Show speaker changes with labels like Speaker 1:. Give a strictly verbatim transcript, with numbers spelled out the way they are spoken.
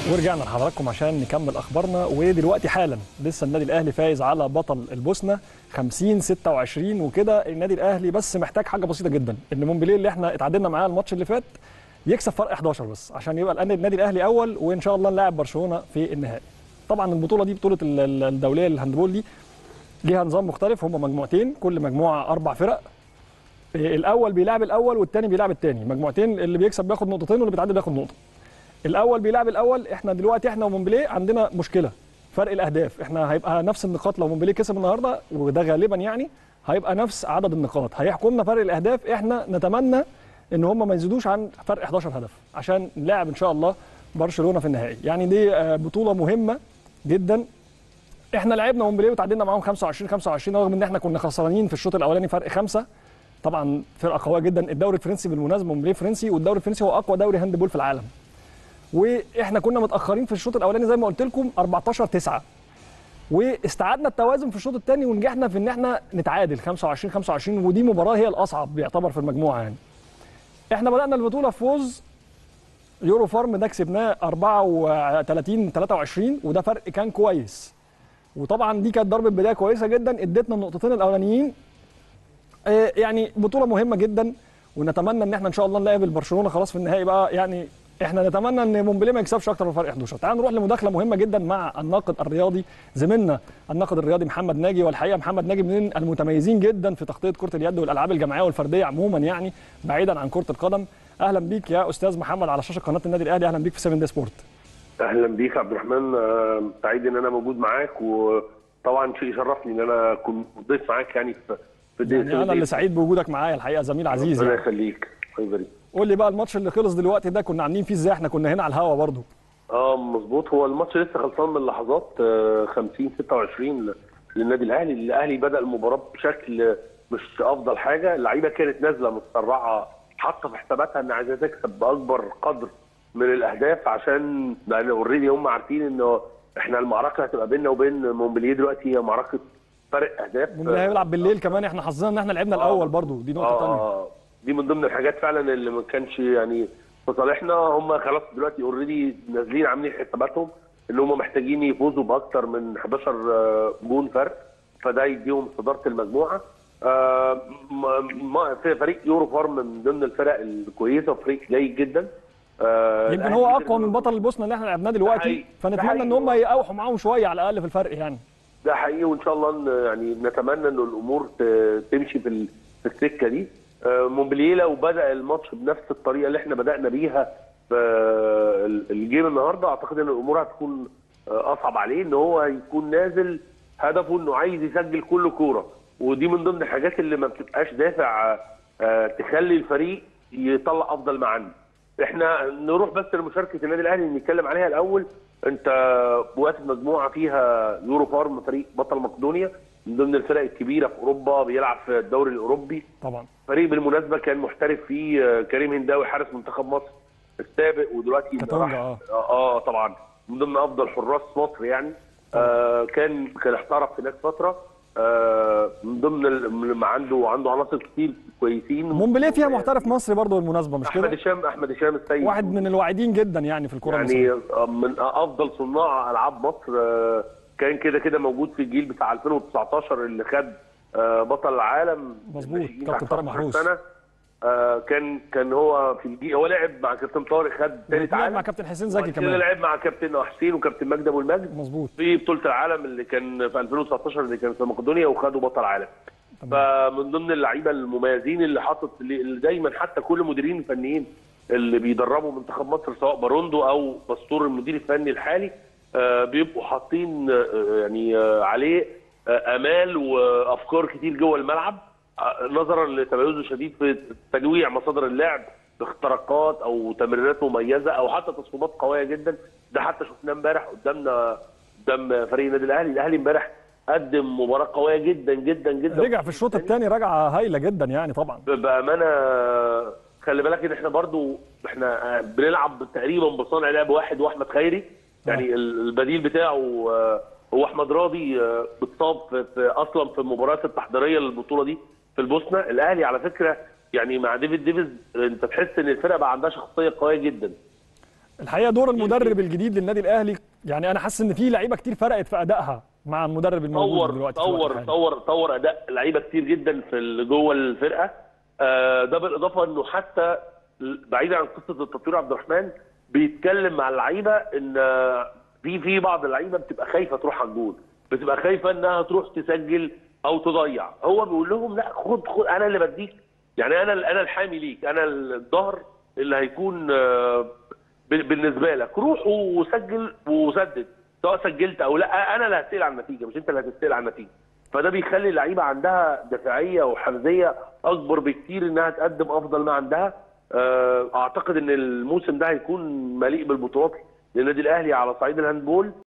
Speaker 1: ورجعنا لحضراتكم عشان نكمل اخبارنا. ودلوقتي حالا لسه النادي الاهلي فايز على بطل البوسنه خمسين ستة وعشرين، وكده النادي الاهلي بس محتاج حاجه بسيطه جدا، ان مونبليه اللي احنا اتعادلنا معاه الماتش اللي فات يكسب فرق احداشر بس عشان يبقى الان النادي الاهلي اول، وان شاء الله نلاعب برشلونه في النهائي. طبعا البطوله دي بطوله الدوليه للهاندبول دي ليها نظام مختلف، هم مجموعتين، كل مجموعه اربع فرق، الاول بيلعب الاول والثاني بيلعب الثاني، مجموعتين اللي بيكسب بياخد نقطتين واللي بيتعادل بياخد نقطه. الاول بيلعب الاول. احنا دلوقتي احنا ومونبليه عندنا مشكله فرق الاهداف، احنا هيبقى نفس النقاط لو مونبليه كسب النهارده، وده غالبا يعني هيبقى نفس عدد النقاط، هيحكمنا فرق الاهداف. احنا نتمنى ان هم ما يزيدوش عن فرق احداشر هدف عشان نلاعب ان شاء الله برشلونه في النهائي. يعني دي بطوله مهمه جدا. احنا لعبنا مونبليه وتعادلنا معاهم خمسة وعشرين خمسة وعشرين رغم ان احنا كنا خسرانين في الشوط الاولاني فرق خمسه. طبعا فرقه قويه جدا. الدوري الفرنسي بالمناسبه مونبليه فرنسي، والدوري الفرنسي هو اقوى دوري هاندبول في العالم. واحنا كنا متاخرين في الشوط الاولاني زي ما قلت لكم أربعتاشر تسعة، واستعدنا التوازن في الشوط الثاني ونجحنا في ان احنا نتعادل خمسة وعشرين خمسة وعشرين، ودي مباراه هي الاصعب بيعتبر في المجموعه. يعني احنا بدانا البطوله فوز يورو فارم، ده كسبناه أربعة وثلاثين تلاتة وعشرين، وده فرق كان كويس. وطبعا دي كانت ضربه بدايه كويسه جدا، ادتنا النقطتين الاولانيين. يعني بطوله مهمه جدا، ونتمنى ان احنا ان شاء الله نلاقي برشلونه خلاص في النهائي بقى. يعني احنا نتمنى ان مونبليه ما يكسبش اكتر من فرق احداشر. تعالوا نروح لمداخله مهمه جدا مع الناقد الرياضي زميلنا الناقد الرياضي محمد ناجي. والحقيقه محمد ناجي من المتميزين جدا في تغطيه كره اليد والالعاب الجماعيه والفرديه عموما، يعني بعيدا عن كره القدم. اهلا بيك يا استاذ محمد على شاشه قناه النادي الاهلي، اهلا بيك في سبعة دي سبورت.
Speaker 2: اهلا بيك عبد الرحمن، سعيد ان انا موجود معاك، وطبعا شيء يشرفني ان انا اكون ضيف معاك يعني في في
Speaker 1: يعني انا اللي سعيد بوجودك معايا الحقيقه، زميل عزيز.
Speaker 2: ربنا
Speaker 1: يعني
Speaker 2: يخليك، الله يبارك.
Speaker 1: قول لي بقى الماتش اللي خلص دلوقتي ده كنا عاملين فيه ازاي؟ احنا كنا هنا على الهوا برضو.
Speaker 2: اه مظبوط، هو الماتش لسه خلصان من لحظات، خمسين ستة وعشرين للنادي الاهلي. الاهلي بدا المباراه بشكل مش افضل حاجه، اللعيبه كانت نازله متسرعه، حاطه في حساباتها ان عايزه تكسب باكبر قدر من الاهداف، عشان لان اوريدي هم عارفين انه احنا المعركه هتبقى بيننا وبين مونبليه دلوقتي هي معركه فرق اهداف.
Speaker 1: مونبليه هيلعب بالليل كمان، احنا حظنا ان احنا لعبنا الاول برضو، دي نقطه ثانيه.
Speaker 2: اه دي من ضمن الحاجات فعلا اللي ما كانش يعني في صالحنا. هم خلاص دلوقتي اوريدي نازلين عاملين حساباتهم ان هم محتاجين يفوزوا باكثر من حداشر جون فرق، فده يديهم صداره المجموعه. آه في فريق يورو فارم من ضمن الفرق الكويسه وفريق جيد جدا.
Speaker 1: آه يمكن هو اقوى من بطل البوسنه اللي احنا لعبناه دلوقتي، فنتمنى ان هم يقاوحوا معاهم شويه على الاقل في الفرق. يعني
Speaker 2: ده حقيقي، وان شاء الله يعني نتمنى ان الامور تمشي في في السكه دي. مونبليه لو بدا الماتش بنفس الطريقه اللي احنا بدانا بيها في الجيم النهارده، اعتقد ان الامور هتكون اصعب عليه، ان هو يكون نازل هدفه انه عايز يسجل كل كوره، ودي من ضمن الحاجات اللي ما بتبقاش دافع تخلي الفريق يطلع افضل ما عنده. احنا نروح بس لمشاركه النادي الاهلي نتكلم عليها الاول. انت واقف مجموعه فيها يورو فارم، فريق بطل مقدونيا من ضمن الفرق الكبيره في اوروبا، بيلعب في الدوري الاوروبي
Speaker 1: طبعا.
Speaker 2: فريق بالمناسبه كان محترف فيه كريم هنداوي حارس منتخب مصر السابق، ودلوقتي راح
Speaker 1: اه
Speaker 2: اه طبعا من ضمن افضل حراس مصر. يعني آه كان كان احترف هناك فتره، آه من ضمن ما عنده عنده عناصر كتير كويسين.
Speaker 1: مونبليه فيها محترف مصري برضه بالمناسبه، مش كده؟
Speaker 2: احمد هشام احمد هشام السيد،
Speaker 1: واحد من الواعدين جدا يعني في الكره
Speaker 2: يعني المصرية. من افضل صناع العاب مصر، آه كان كده كده موجود في الجيل بتاع ألفين وتسعتاشر اللي خد آه بطل العالم.
Speaker 1: مظبوط، كابتن طارق محروس.
Speaker 2: آه كان كان هو في الجيل، هو لعب مع كابتن طارق خد ثالث عالم،
Speaker 1: مع كابتن حسين زكي كمان،
Speaker 2: لعب مع كابتن حسين وكابتن مجدي ابو المجد.
Speaker 1: مظبوط،
Speaker 2: في بطوله العالم اللي كان في ألفين وتسعتاشر اللي كان في مقدونيا وخدوا بطل عالم. فمن ضمن اللعيبه المميزين اللي حاطط اللي دايما حتى كل المديرين الفنيين اللي بيدربوا منتخب مصر سواء باروندو او باسطور المدير الفني الحالي آه بيبقوا حاطين آه يعني آه عليه آه امال وافكار كتير جوه الملعب، آه نظرا لتميزه الشديد في تنويع مصادر اللعب باختراقات او تمريرات مميزه او حتى تصويبات قويه جدا. ده حتى شفناه امبارح قدامنا قدام فريق النادي الاهلي. الاهلي امبارح قدم مباراه قويه جدا جدا جدا،
Speaker 1: رجع في الشوط الثاني رجعه هايله جدا يعني. طبعا
Speaker 2: بامانه خلي بالك ان احنا برضو احنا بنلعب تقريبا بصانع لعب واحد واحمد خيري، يعني البديل بتاعه هو احمد راضي، بتصاب في, في اصلا في المباريات التحضيريه للبطوله دي في البوسنه. الاهلي على فكره يعني مع ديفيد ديفيز انت تحس ان الفرقه بقى عندها شخصيه قويه جدا.
Speaker 1: الحقيقه دور المدرب الجديد للنادي الاهلي، يعني انا حاسس ان في لعيبه كتير فرقت في ادائها مع المدرب الموجود
Speaker 2: طور
Speaker 1: دلوقتي.
Speaker 2: طور طور طور اداء لعيبه كتير جدا في جوه الفرقه. آه ده بالاضافه انه حتى بعيدا عن قصه التطوير، عبد الرحمن بيتكلم مع اللعيبه ان في في بعض اللعيبه بتبقى خايفه تروح على الجول، بتبقى خايفه انها تروح تسجل او تضيع. هو بيقول لهم لا، خد خد انا اللي بديك، يعني انا انا الحامي ليك، انا الظهر اللي هيكون بالنسبه لك، روح وسجل وسدد، سواء سجلت او لا انا اللي هتسال عن النتيجه، مش انت اللي هتسال عن النتيجه. فده بيخلي اللعيبه عندها دفاعيه وحمزيه اكبر بكتير انها تقدم افضل ما عندها. اعتقد ان الموسم ده هيكون مليء بالبطولات للنادي الاهلي على صعيد الهاندبول.